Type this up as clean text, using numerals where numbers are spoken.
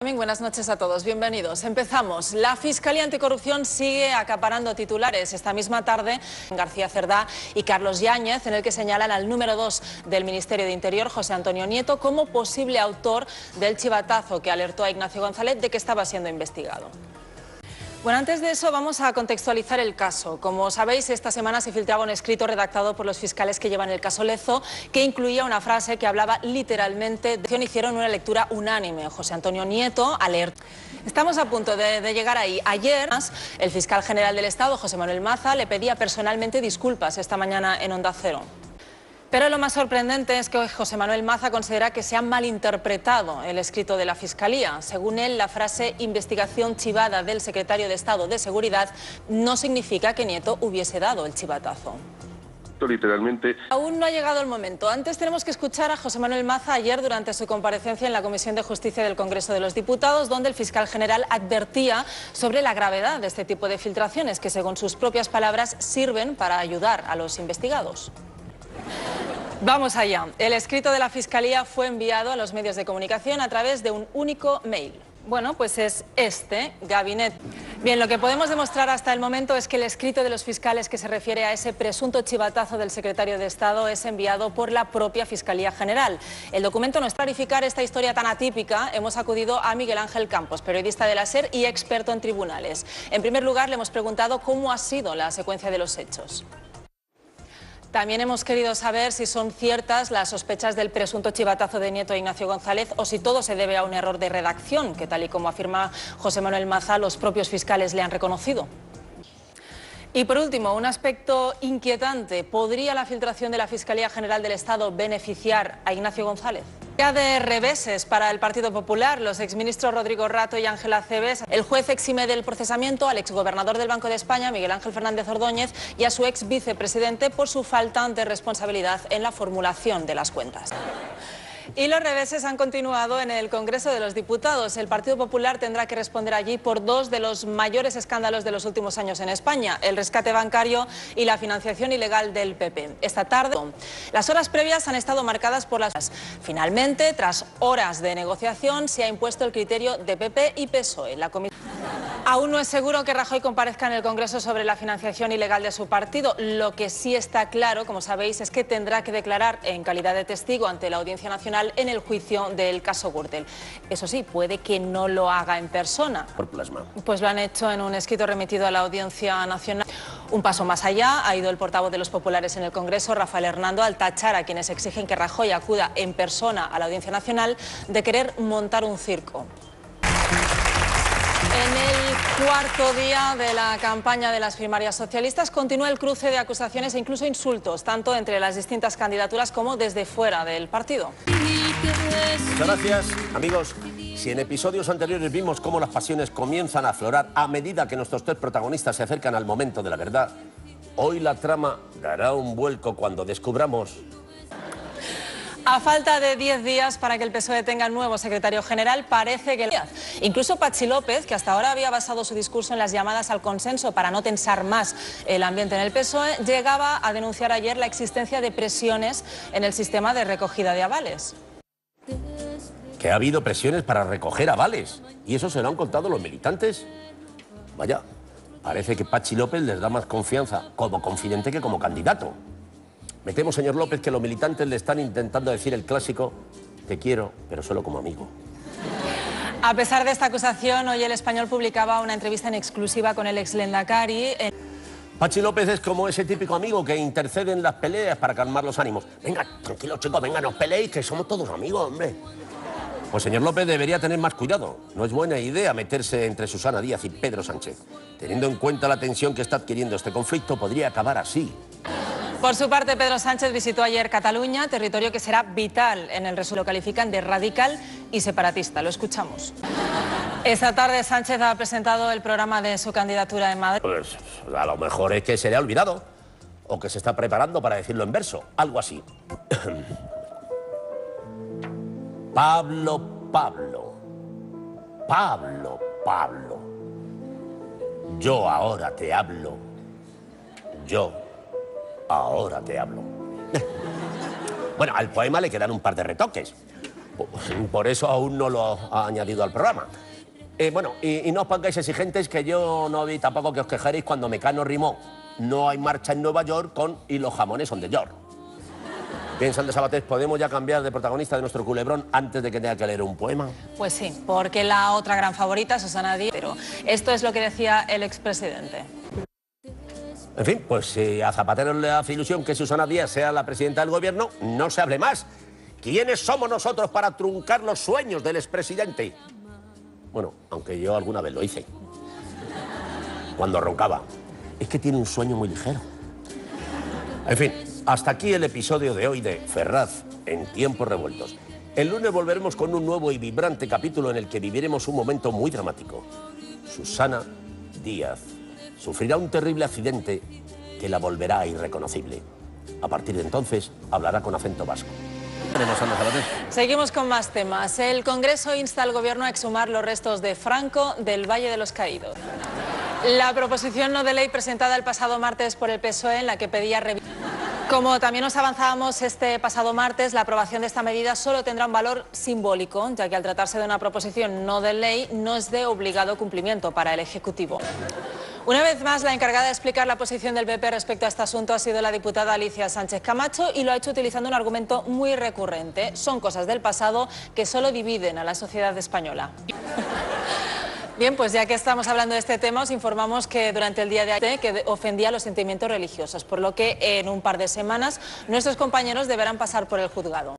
Carmen, buenas noches a todos, bienvenidos. Empezamos. La Fiscalía Anticorrupción sigue acaparando titulares. Esta misma tarde, García Cerdá y Carlos Yáñez, en el que señalan al número 2 del Ministerio de Interior, José Antonio Nieto, como posible autor del chivatazo que alertó a Ignacio González de que estaba siendo investigado. Bueno, antes de eso vamos a contextualizar el caso. Como sabéis, esta semana se filtraba un escrito redactado por los fiscales que llevan el caso Lezo, que incluía una frase que hablaba literalmente de... Hicieron una lectura unánime. José Antonio Nieto alerta. Estamos a punto de llegar ahí. Ayer, el fiscal general del Estado, José Manuel Maza, le pedía personalmente disculpas esta mañana en Onda Cero. Pero lo más sorprendente es que José Manuel Maza considera que se ha malinterpretado el escrito de la Fiscalía. Según él, la frase investigación chivada del secretario de Estado de Seguridad no significa que Nieto hubiese dado el chivatazo. Literalmente. Aún no ha llegado el momento. Antes tenemos que escuchar a José Manuel Maza ayer durante su comparecencia en la Comisión de Justicia del Congreso de los Diputados, donde el fiscal general advertía sobre la gravedad de este tipo de filtraciones que, según sus propias palabras, sirven para ayudar a los investigados. Vamos allá. El escrito de la Fiscalía fue enviado a los medios de comunicación a través de un único mail. Bueno, pues es este, gabinete. Bien, lo que podemos demostrar hasta el momento es que el escrito de los fiscales que se refiere a ese presunto chivatazo del secretario de Estado es enviado por la propia Fiscalía General. El documento nos clarificar esta historia tan atípica, hemos acudido a Miguel Ángel Campos, periodista de la SER y experto en tribunales. En primer lugar, le hemos preguntado cómo ha sido la secuencia de los hechos. También hemos querido saber si son ciertas las sospechas del presunto chivatazo de Nieto e Ignacio González o si todo se debe a un error de redacción, que tal y como afirma José Manuel Maza, los propios fiscales le han reconocido. Y por último, un aspecto inquietante. ¿Podría la filtración de la Fiscalía General del Estado beneficiar a Ignacio González? Ya de reveses para el Partido Popular, los exministros Rodrigo Rato y Ángel Acebes. El juez exime del procesamiento al exgobernador del Banco de España, Miguel Ángel Fernández Ordóñez, y a su ex vicepresidente por su falta de responsabilidad en la formulación de las cuentas. Y los reveses han continuado en el Congreso de los Diputados. El Partido Popular tendrá que responder allí por dos de los mayores escándalos de los últimos años en España, el rescate bancario y la financiación ilegal del PP. Esta tarde, las horas previas han estado marcadas por las... Finalmente, tras horas de negociación, se ha impuesto el criterio de PP y PSOE. Aún no es seguro que Rajoy comparezca en el Congreso sobre la financiación ilegal de su partido. Lo que sí está claro, como sabéis, es que tendrá que declarar en calidad de testigo ante la Audiencia Nacional en el juicio del caso Gürtel. Eso sí, puede que no lo haga en persona. Por plasma. Pues lo han hecho en un escrito remitido a la Audiencia Nacional. Un paso más allá ha ido el portavoz de los populares en el Congreso, Rafael Hernando, al tachar a quienes exigen que Rajoy acuda en persona a la Audiencia Nacional de querer montar un circo. En el cuarto día de la campaña de las primarias socialistas continúa el cruce de acusaciones e incluso insultos, tanto entre las distintas candidaturas como desde fuera del partido. Muchas gracias, amigos. Si en episodios anteriores vimos cómo las pasiones comienzan a aflorar a medida que nuestros tres protagonistas se acercan al momento de la verdad, hoy la trama dará un vuelco cuando descubramos... A falta de 10 días para que el PSOE tenga nuevo secretario general, parece que... Incluso Patxi López, que hasta ahora había basado su discurso en las llamadas al consenso para no tensar más el ambiente en el PSOE, llegaba a denunciar ayer la existencia de presiones en el sistema de recogida de avales. Que ha habido presiones para recoger avales. ¿Y eso se lo han contado los militantes? Vaya, parece que Patxi López les da más confianza como confidente que como candidato. Me temo, señor López, que los militantes le están intentando decir el clásico: te quiero, pero solo como amigo. A pesar de esta acusación, hoy El Español publicaba una entrevista en exclusiva con el ex-Lehendakari. Patxi López es como ese típico amigo que intercede en las peleas para calmar los ánimos. Venga, tranquilos chicos, venga, no os peleéis, que somos todos amigos, hombre. Pues señor López debería tener más cuidado. No es buena idea meterse entre Susana Díaz y Pedro Sánchez. Teniendo en cuenta la tensión que está adquiriendo este conflicto, podría acabar así. Por su parte, Pedro Sánchez visitó ayer Cataluña, territorio que será vital en el resto. Lo califican de radical y separatista. Lo escuchamos. Esta tarde Sánchez ha presentado el programa de su candidatura en Madrid. Pues a lo mejor es que se le ha olvidado. O que se está preparando para decirlo en verso. Algo así. Pablo, Pablo. Pablo, Pablo. Yo ahora te hablo. Yo ahora te hablo. Bueno, al poema le quedan un par de retoques. Por eso aún no lo ha añadido al programa. Bueno, y no os pongáis exigentes, que yo no vi tampoco que os quejaréis cuando Mecano rimó "no hay marcha en Nueva York" con "y los jamones son de York". Bien, Sandra Sabatés, ¿podemos ya cambiar de protagonista de nuestro culebrón antes de que tenga que leer un poema? Pues sí, porque la otra gran favorita, Susana Díaz, pero esto es lo que decía el expresidente. En fin, pues si a Zapatero le hace ilusión que Susana Díaz sea la presidenta del gobierno, no se hable más. ¿Quiénes somos nosotros para truncar los sueños del expresidente? Bueno, aunque yo alguna vez lo hice. Cuando roncaba. Es que tiene un sueño muy ligero. En fin, hasta aquí el episodio de hoy de Ferraz en tiempos revueltos. El lunes volveremos con un nuevo y vibrante capítulo en el que viviremos un momento muy dramático. Susana Díaz sufrirá un terrible accidente que la volverá irreconocible. A partir de entonces, hablará con acento vasco. Seguimos con más temas. El Congreso insta al Gobierno a exhumar los restos de Franco del Valle de los Caídos. La proposición no de ley presentada el pasado martes por el PSOE, en la que pedía Como también nos avanzábamos este pasado martes, la aprobación de esta medida solo tendrá un valor simbólico, ya que al tratarse de una proposición no de ley, no es de obligado cumplimiento para el Ejecutivo. Una vez más, la encargada de explicar la posición del PP respecto a este asunto ha sido la diputada Alicia Sánchez Camacho, y lo ha hecho utilizando un argumento muy recurrente. Son cosas del pasado que solo dividen a la sociedad española. Bien, pues ya que estamos hablando de este tema, os informamos que durante el día de ayer que ofendía los sentimientos religiosos, por lo que en un par de semanas nuestros compañeros deberán pasar por el juzgado.